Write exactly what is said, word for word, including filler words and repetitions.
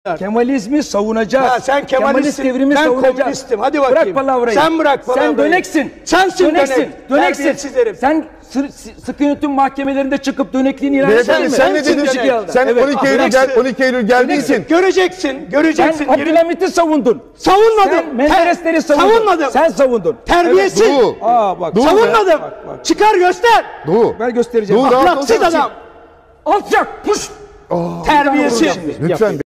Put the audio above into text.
Kemalizmi savunacağız. Ha, sen Kemalistsin, Kemalist devrimi ben savunacağız. komünistim. Hadi bakayım. Bırak palavrayı. Sen bırak palavrayı. Sen döneksin. Sensin döneksin. dönek. Döneksin. Terbiyesiz herif. Sen sı sıkı yönetim mahkemelerinde çıkıp dönekliğini ilan Beyefendi ettin mi? sen ne dedin? dönek. Sen Evet. on iki Eylül, Döneksin. gel, on iki Eylül geldiysin. Göreceksin, göreceksin. Sen Abdülhamit'i savundun. Savunmadım. Sen Menderesleri savundun. Savunmadım. Sen savundun. Terbiyesiz. Evet, Doğu. Aa bak. Doğu. Savunmadım. Bak, bak. Çıkar göster. Doğu. Ben göstereceğim. Doğu, rahat Ahlaksız olsana. adam. Alçak. Puş. Terbiyesiz. Lütfen.